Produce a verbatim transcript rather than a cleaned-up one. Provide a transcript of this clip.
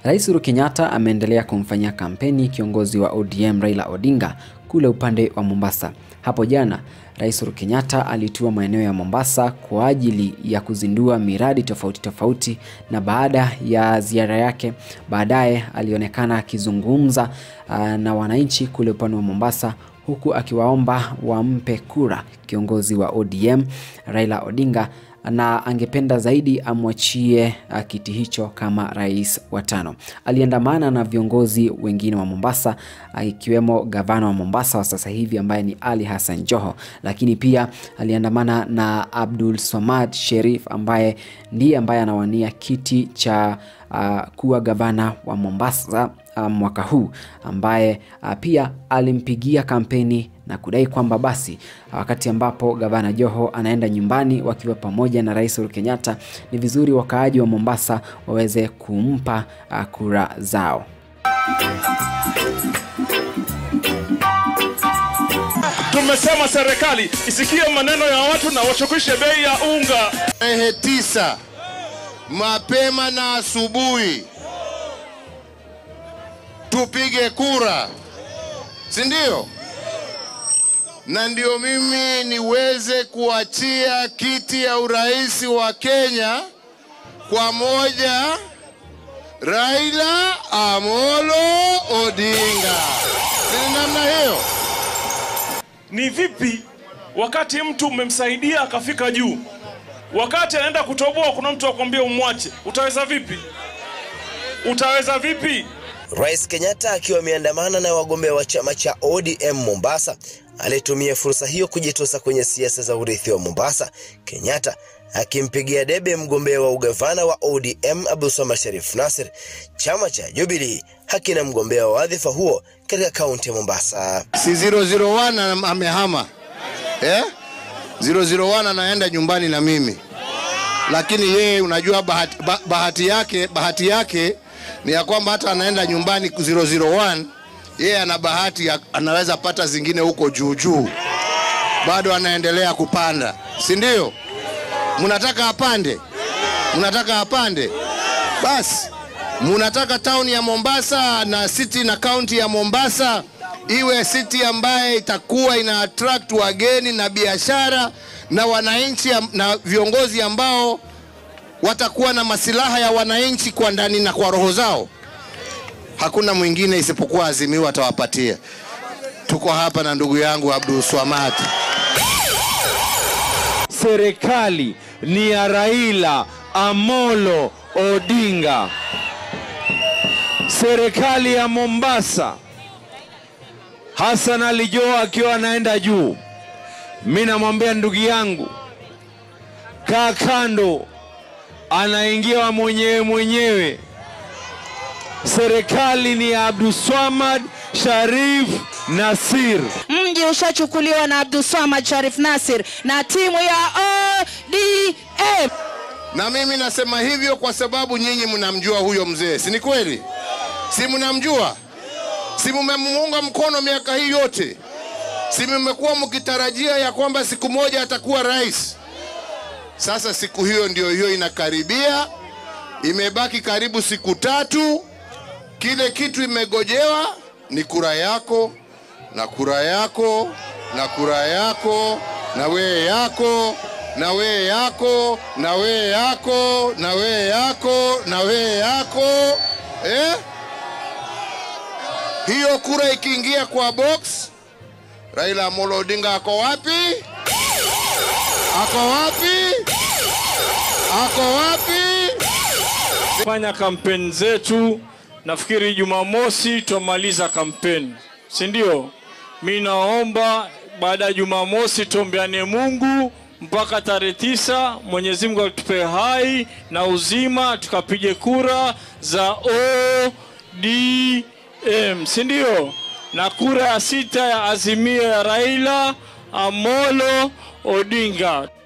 Rais Uhuru Kenyatta ameendelea kumfanyia kampeni kiongozi wa O D M Raila Odinga kule upande wa Mombasa. Hapo jana, Rais Uhuru Kenyatta alitua maeneo ya Mombasa kwa ajili ya kuzindua miradi tofauti tofauti, na baada ya ziara yake baadaye alionekana akizungumza uh, na wananchi kule upande wa Mombasa, huku akiwaomba wampe kura kiongozi wa O D M Raila Odinga, na angependa zaidi amwachie uh, kiti hicho kama rais wa tano. Aliandamana na viongozi wengine wa Mombasa, uh, ikiwemo gavana wa Mombasa wa sasa hivi ambaye ni Ali Hassan Joho, lakini pia aliandamana na Abdul Swamad Sherif ambaye ndiye ambaye anawania kiti cha uh, kuwa gavana wa Mombasa uh, mwaka huu, ambaye uh, pia alimpigia kampeni na kudai kwamba basi wakati ambapo gavana Joho anaenda nyumbani wakiwa pamoja na Rais Uhuru Kenyatta, ni vizuri wakaaji wa Mombasa waweze kumpa uh, kura zao. Tumesema serikali isikie maneno ya watu na washukishe bei ya unga. Tarehe tisa mapema na asubuhi tupige kura, si ndio? Na ndio mimi niweze kuachia kiti ya urais wa Kenya kwa moja Raila Amolo Odinga. Ni namna hiyo. Ni vipi wakati mtu umemsaidia akafika juu, wakati anaenda kutoboa kuna mtu akwambia umwache? Utaweza vipi? Utaweza vipi? Rais Kenyatta akiwa ameandamana na wagombea wa chama cha O D M Mombasa alitumia fursa hiyo kujitosa kwenye siasa za urithi wa Mombasa. Kenyatta akimpigia debe mgombea wa ugavana wa O D M Abdulswamad Sharif Nasir. Chama cha Jubilee hakina mgombea wa wadhifa huo katika kaunti ya Mombasa. Si zero zero one amehama. Eh? zero zero one anaenda nyumbani na mimi. Lakini yeye unajua bahati, bahati yake, bahati yake ni ya kwamba hata anaenda nyumbani zero zero one, yeye ana bahati ya, anaweza pata zingine huko juu juu. Bado anaendelea kupanda, si ndio? Mnataka apande? Mnataka apande? Basi, mnataka town ya Mombasa na city na county ya Mombasa iwe city ambaye itakuwa ina attract wageni na biashara na wananchi na viongozi ambao watakuwa na masilaha ya wananchi kwa ndani na kwa roho zao. Hakuna mwingine isipokuwa Azimio atawapatia. Tuko hapa na ndugu yangu Abdul Swamad. Serikali ni ya Raila Amolo Odinga. Serikali ya Mombasa, Hassan Ali Joho akiwa anaenda juu. Mimi namwambia ndugu yangu, kaa kando, anaingia mwenyewe mwenyewe. Serikali ni ya Abdulswamad Sharif Nasir. Mji ushachukuliwa na Abdulswamad Sharif Nasir na timu ya O D M. Na mimi nasema hivyo kwa sababu nyinyi mnamjua huyo mzee, si ni kweli? Si mnamjua? Si mmemuunga mkono miaka hii yote? Si mmekuwa mkitarajia ya kwamba siku moja atakuwa rais? Sasa siku hiyo ndio hiyo inakaribia. Imebaki karibu siku tatu. Kile kitu imegojewa ni kura yako na kura yako na kura yako na we yako na we yako na we yako na we yako na we yako. Eh? Hiyo kura ikiingia kwa box, Raila Amolo Odinga ako wapi? Ako wapi? Ako wapi? Fanya kampeni zetu. Nafikiri Jumamosi tumaliza kampeni, si ndio? Mimi naomba baada ya Jumamosi tuombeane Mungu mpaka tarehe tisa, Mwenyezi Mungu atupe hai na uzima tukapige kura za O D M, si ndio? Na kura ya sita ya Azimio ya Raila Amolo Odinga.